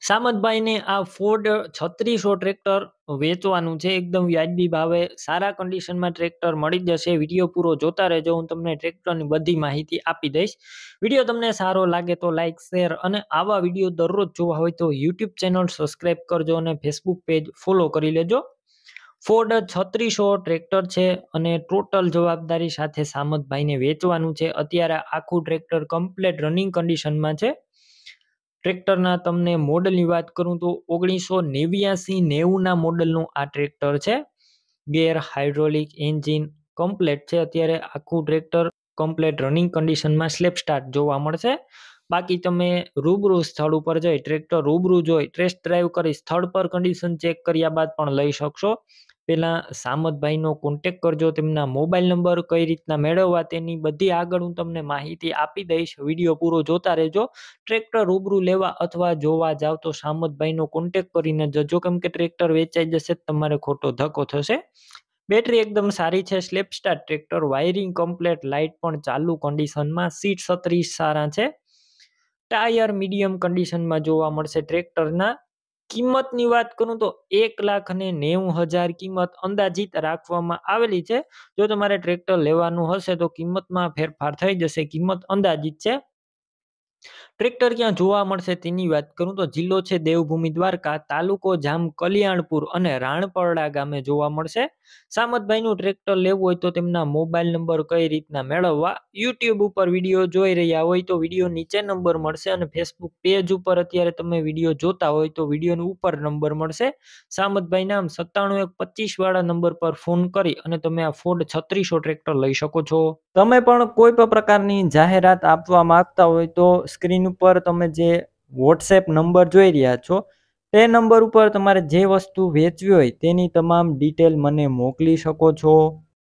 સામતભાઈને આ Ford 3600 tractor વેચવાનું છે. એકદમ વ્યાજબી ભાવે સારા કન્ડિશનમાં ટ્રેક્ટર મળી જશે. વિડીયો પૂરો જોતા રહેજો, હું તમને ટ્રેક્ટરની બધી માહિતી આપી દઈશ. વિડીયો તમને સારો લાગે તો લાઇક, શેર અને આવા વિડીયો દરરોજ જોવા હોય તો યુટ્યુબ ચેનલ સબસ્ક્રાઈબ કરજો અને ફેસબુક પેજ ફોલો કરી લેજો. ફોર્ડ 3600 ટ્રેક્ટર છે અને ટોટલ જવાબદારી સાથે સામતભાઈને વેચવાનું છે. અત્યારે આખું ટ્રેક્ટર કમ્પ્લીટ રનિંગ કન્ડિશનમાં છે. ટ્રેક્ટરના તમને મોડલની વાત કરું તો 1989-90 મોડલનું આ ટ્રેક્ટર છે. ગેર, હાઇડ્રોલિક, એન્જિન કમ્પ્લેટ છે. અત્યારે આખું ટ્રેક્ટર કમ્પ્લેટ રનિંગ કન્ડિશનમાં સ્લેપ સ્ટાર્ટ જોવા મળશે. બાકી તમે રૂબરૂ સ્થળ ઉપર જઈ ટ્રેક્ટર રૂબરૂ જોઈ ટેસ્ટ ડ્રાઈવ કરી સ્થળ પર કન્ડિશન ચેક કર્યા બાદ પણ લઈ શકશો. પહેલા સામતભાઈનો કોન્ટેક કરજો. તેમના મોબાઈલ નંબર કઈ રીતના મેળવવા તેની બધી આગળ હું તમને માહિતી આપી દઈશ. વિડીયો પૂરો જોતા રહેજો. ટ્રેક્ટર રૂબરૂ લેવા અથવા જોવા જાવ તો સામતભાઈનો કોન્ટેક કરીને જજો, કેમ કે ટ્રેક્ટર વેચાઈ જશે તમારે ખોટો ધક્કો થશે. બેટરી એકદમ સારી છે. Self start tractor, wiring complete, light પણ ચાલુ કન્ડિશનમાં, સીટ 36 સારા છે. ટાયર મીડિયમ કન્ડિશનમાં જોવા મળશે. ટ્રેક્ટરના કિંમતની વાત કરું તો 1,90,000 કિંમત અંદાજિત રાખવામાં આવેલી છે. જો તમારે ટ્રેક્ટર લેવાનું હશે તો કિંમતમાં ફેરફાર થઈ જશે. કિંમત અંદાજિત છે. ટ્રેક્ટર ક્યાં જોવા મળશે તેની વાત કરું તો જિલ્લો છે દેવભૂમિ દ્વારકા, તાલુકો જામ કલ્યાણપુર અને રાણપરડા ગામે જોવા મળશે. સામતભાઈનું ટ્રેક્ટર લેવું હોય તો તેમના મોબાઈલ નંબર કઈ રીતના મેળવવા, યુટ્યુબ ઉપર વિડીયો જોઈ રહ્યા હોય તો વિડીયો નીચે નંબર મળશે અને ફેસબુક પેજ ઉપર અત્યારે તમે વિડીયો જોતા હોય તો વિડીયોની ઉપર નંબર મળશે. સામતભાઈ નામ 97 125 વાળા નંબર પર ફોન કરી અને તમે આ ફોર્ડ 3600 ટ્રેક્ટર લઈ શકો છો. તમે પણ કોઈ પણ પ્રકારની જાહેરાત આપવા માંગતા હોય તો સ્ક્રીન ઉપર તમે જે વોટ્સએપ નંબર જોઈ રહ્યા છો તે નંબર ઉપર તમારે જે વસ્તુ વેચવી હોય તેની તમામ ડિટેલ મને મોકલી શકો છો.